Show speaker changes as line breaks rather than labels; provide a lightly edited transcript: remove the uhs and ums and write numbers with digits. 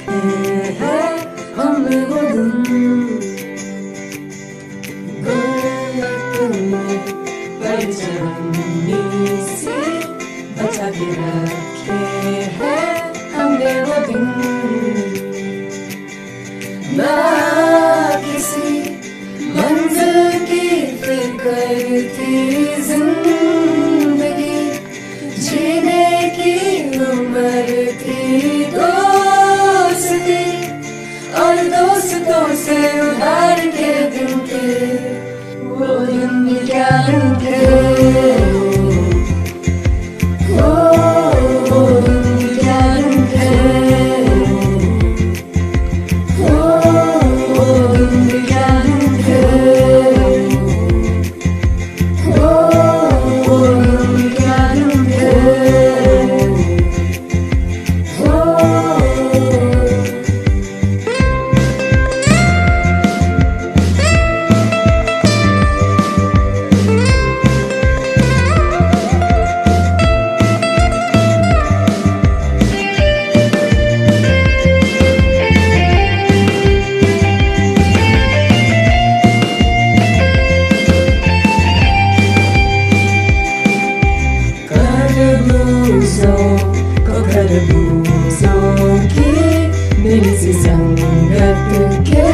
है हमने वो दिन परचमनी से बचा के रखे हैं हमने वो दिन। ना किसी मंजिल की फिक्र थी जिंदगी, जीने की उम्र थी दोस्ती और दोस्तों से उधार के दिन के वो दिन क्या दिन थे। वो दिन क्या दिन थे। वो दिन क्या दिन थे। वो दिन क्या दिन थे। खरबूजों की मेरी सी संगत के